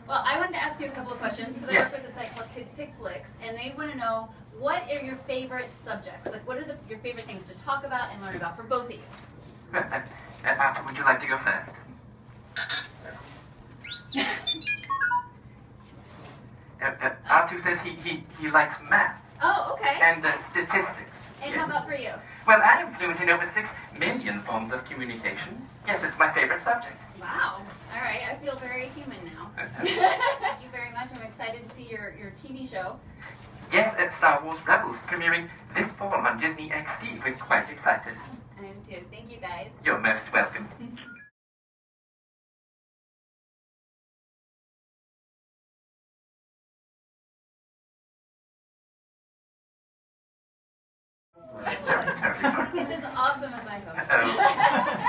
Well, I wanted to ask you a couple of questions because I work with a site called Kids Pick Flicks, and they want to know what are your favorite subjects? Like, what are your favorite things to talk about and learn about for both of you? Well, would you like to go first? R2 says he likes math. Oh, okay. And statistics. And how about for you? Well, I am fluent in over 6 million forms of communication. Yes, it's my favorite subject. Wow. All right, I feel very human now. Thank you very much. I'm excited to see your TV show. Yes, at Star Wars Rebels, premiering this fall on Disney XD. We're quite excited. I am too. Thank you, guys. You're most welcome. Terribly sorry. It's as awesome as I hope.